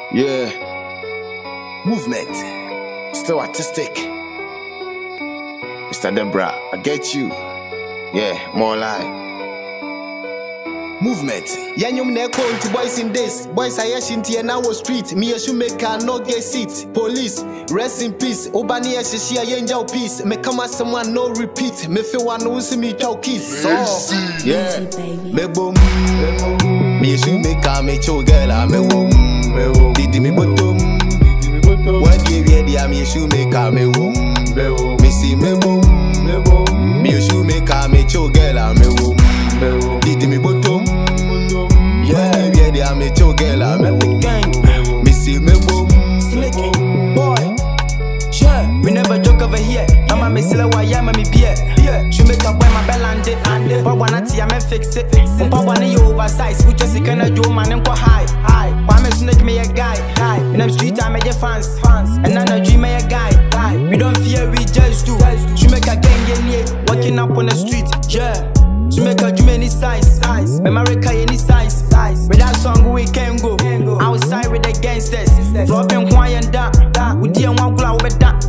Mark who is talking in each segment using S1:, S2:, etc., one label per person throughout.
S1: Yeah. Movement. Still artistic. Mr. Debra, I get you. Yeah, more lie. Movement.
S2: Yanyum neko into boys in days. Boys are yashinti and our street. Me a shoemaker no get seat. Police, rest in peace. Obani a shishia yenja peace. Me come as someone no repeat. Me feel one who see me talk kiss. So
S1: yeah. Me boom. Me a shoemaker me cho girl me boom. Didi me bottom. What give you the me a shoemaker me boom. Me see me boom. Me a shoemaker me cho girl me boom. Didi me bottom. Yeah, yeah, I'm a cho girl, I'm a gang. Missy me boom.
S3: Slick boy. Sure, we never joke over here. I'm a missile, why I'm a me beer. She make up when my bell and it. But when I see I'm a fix it. But when you oversize, we just gonna do man and go high. Why me snake me a guy? In the street, I'm a fans. And then I dream me a guy. We don't fear, we just do. She make a gang, walking up on the street. Yeah. She make a dream any size. America any size. With that song we can go outside with the gangsters. Dropping quiet down. With the one glove with that.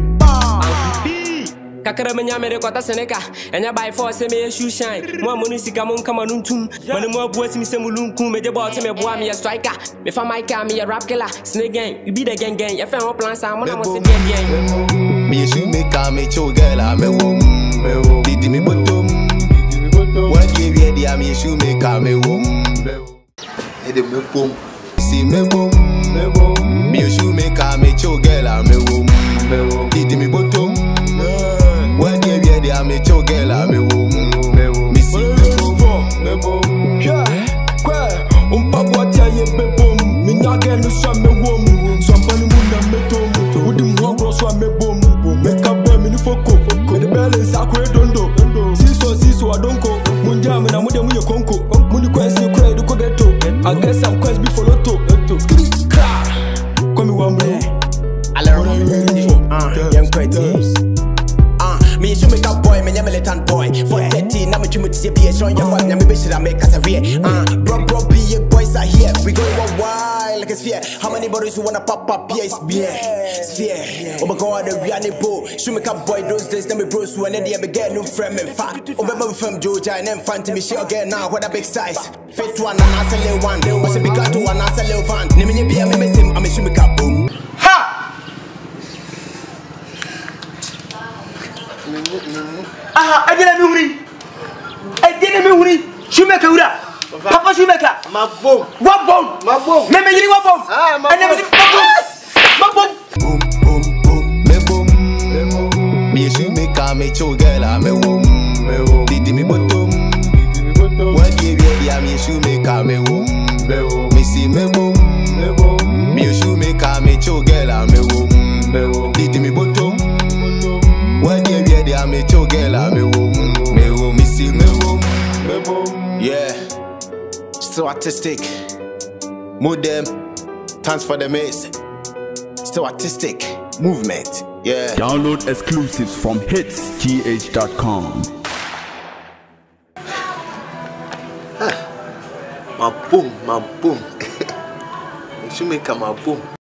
S4: Kakara menya mere kwata seneka enya by force me shoe shine mo amunu sika mo nka manuntum mane mo abuati mi se mulunku me je bot me boa me striker me fa my car me rap killer snake gang we be the gang gang ya fa ho plan sa mo na mo se gang
S1: me a shoemaker me cho girl me boom. Didi me bottom. What give you the me a shoemaker me boom. Didi me boom. See me boom. Me a shoemaker me cho girl me boom. Didi me bottom. What give you the me cho girl me boom. Me see me boom.
S3: Yeah, umpa boati aye be boom. Me nyage no so me wom. Somebody mu na me tom. Udi mo bro so me boom. Make up boy me ni foko. Me the balance akwe dondo. Siso adonko. Munja me na mude munye konko. Muni kwesi kwe du ko ghetto. I guess some quest be for lotto. Skitty cra. Come me one bro.
S2: I learn young pretty.
S5: Me should make a boy, me a militant boy. For 13, now me try to see a showing your fun. Me be should make us a real. Bro, be boys are here. We go wild like a sphere. How many bodies who wanna pop up? Yes, sphere. Oh my God, the Rihanna boy. Should make a boy those days. Then me bros who and then me get new friend and fat. Oh, remember from Georgia and then fan to me shit again now. What a big size. Fit one and I say little one. What's a big guy to one? I say little van. Name me be a me miss him. I me should make a boom.
S6: I didn't mean shoemaker. Papa shoemaker. My bone. What bone? My bone. Let me give you what bone. I never see my bone.
S1: Boom, boom, boom. Me boom. Me a shoemaker me cho girl me boom. Didi me bottom. What give you the me a shoemaker me boom. Me see me boom. Me a shoemaker me cho girl me boom. Didi me bottom. What give you the me cho girl me boom. Me see me boom. Yeah. Still artistic. Move them. Thanks for the mace. Still artistic. Movement. Yeah.
S7: Download exclusives from hitsgh.com.
S2: My boom. You should make a my boom.